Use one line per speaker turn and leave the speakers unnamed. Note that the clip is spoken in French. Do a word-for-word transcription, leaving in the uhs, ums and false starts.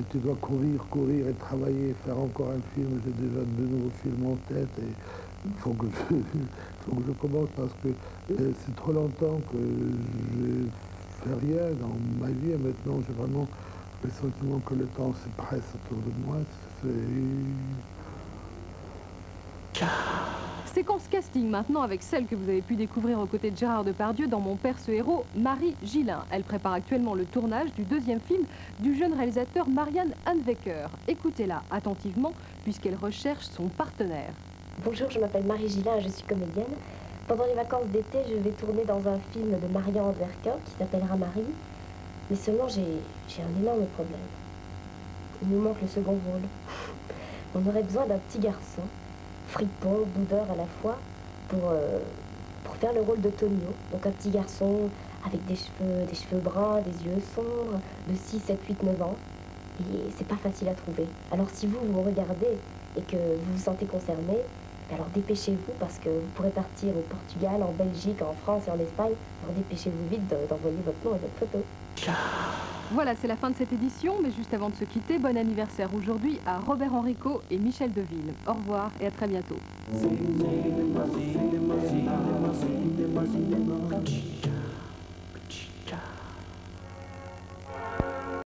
tu dois courir, courir et travailler, faire encore un film. J'ai déjà de nouveaux films en tête et il faut que je, faut que je commence parce que euh, c'est trop longtemps que j'ai fait rien dans ma vie et maintenant j'ai vraiment le sentiment que le temps se presse autour de moi.
Séquence casting maintenant avec celle que vous avez pu découvrir aux côtés de Gérard Depardieu dans Mon père ce héros, Marie Gillin. Elle prépare actuellement le tournage du deuxième film du jeune réalisateur Marianne Hanwecker. Écoutez-la attentivement puisqu'elle recherche son partenaire.
Bonjour, je m'appelle Marie Gillin, je suis comédienne. Pendant les vacances d'été, je vais tourner dans un film de Marianne Hanwecker qui s'appellera Marie. Mais seulement j'ai un énorme problème. Il nous manque le second rôle. On aurait besoin d'un petit garçon, fripon, boudeur à la fois, pour, euh, pour faire le rôle de Tonio. Donc un petit garçon avec des cheveux, des cheveux bruns, des yeux sombres, de six, sept, huit, neuf ans. Et c'est pas facile à trouver. Alors si vous, vous regardez et que vous vous sentez concerné, alors dépêchez-vous parce que vous pourrez partir au Portugal, en Belgique, en France et en Espagne. Alors dépêchez-vous vite d'envoyer votre nom et votre photo.
Voilà, c'est la fin de cette édition, mais juste avant de se quitter, bon anniversaire aujourd'hui à Robert Enrico et Michel Deville. Au revoir et à très bientôt.